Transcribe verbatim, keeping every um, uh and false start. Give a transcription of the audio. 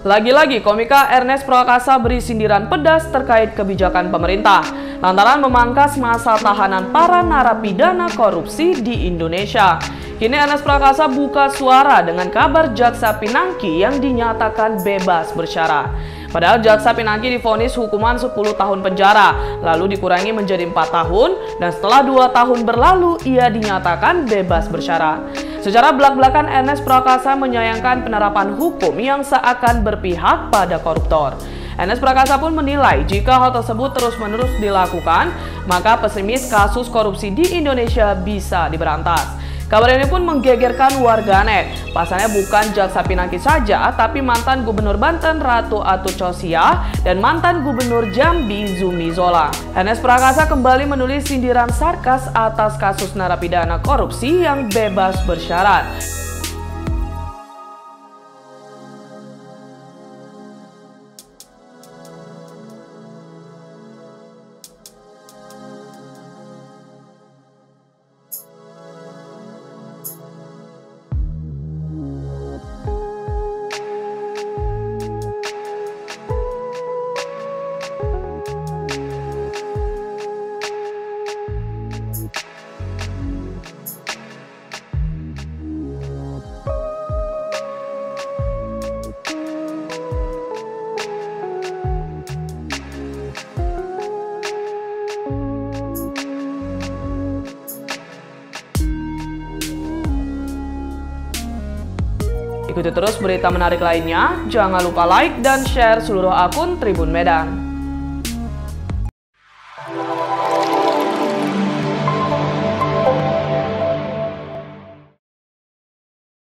Lagi-lagi komika Ernest Prakasa beri sindiran pedas terkait kebijakan pemerintah lantaran memangkas masa tahanan para narapidana korupsi di Indonesia. Kini Ernest Prakasa buka suara dengan kabar Jaksa Pinangki yang dinyatakan bebas bersyarat. Padahal Jaksa Pinangki divonis hukuman sepuluh tahun penjara, lalu dikurangi menjadi empat tahun, dan setelah dua tahun berlalu ia dinyatakan bebas bersyarat. Secara belak-belakan Ernest Prakasa menyayangkan penerapan hukum yang seakan berpihak pada koruptor. Ernest Prakasa pun menilai jika hal tersebut terus-menerus dilakukan, maka pesimis kasus korupsi di Indonesia bisa diberantas. Kabar ini pun menggegerkan warganet. Pasalnya bukan Jaksa Pinangki saja, tapi mantan Gubernur Banten Ratu Atut Chosia dan mantan Gubernur Jambi Zumi Zola. Ernest Prakasa kembali menulis sindiran sarkas atas kasus narapidana korupsi yang bebas bersyarat. Ikuti terus berita menarik lainnya, jangan lupa like dan share seluruh akun Tribun Medan.